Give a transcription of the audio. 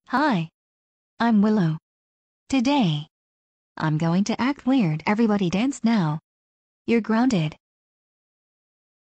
Hi, I'm Willow. Today, I'm going to act weird. Everybody dance now. You're grounded.